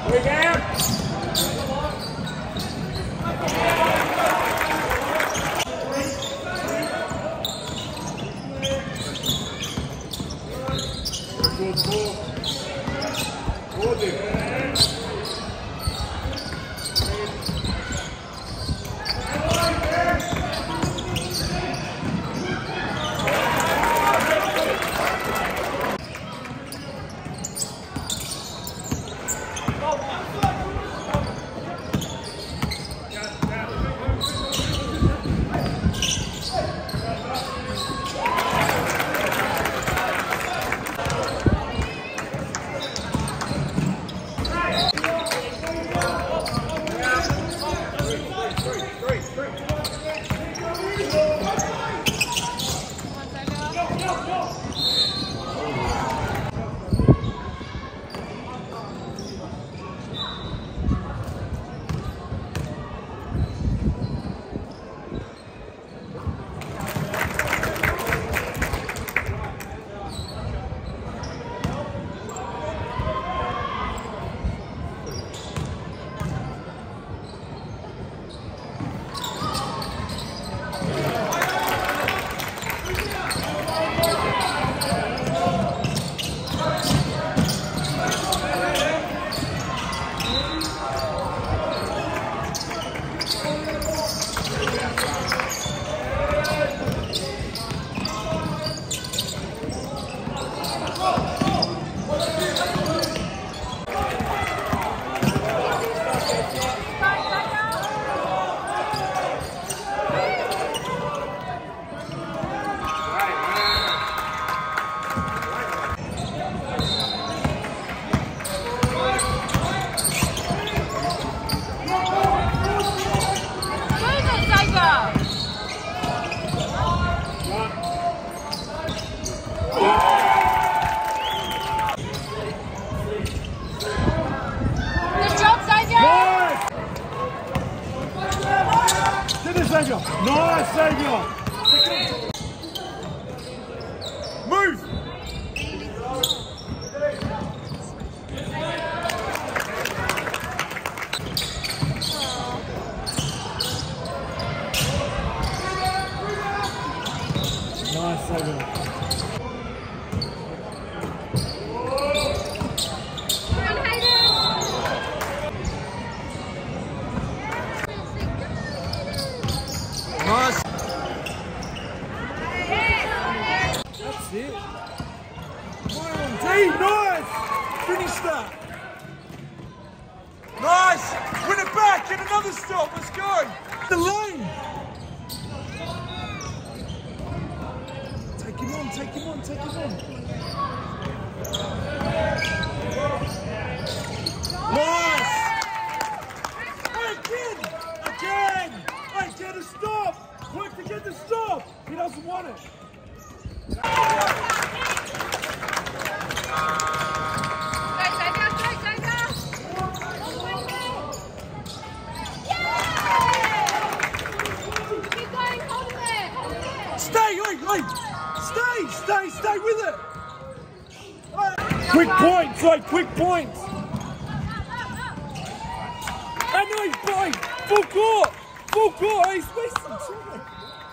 Xavier! Nice, Xavier! Move! Nice, Xavier. Nice. That's it. Nice. Finish that. Nice. Win it back. Get another stop. Let's go. The lane. Take him on. Take him on. Take him on. Nice. Again. Hey, get a stop! Quick to get the stop! He doesn't want it. Stay, stay with it! Quick points, quick points! And no, he's playing! Full court! He's wasting time!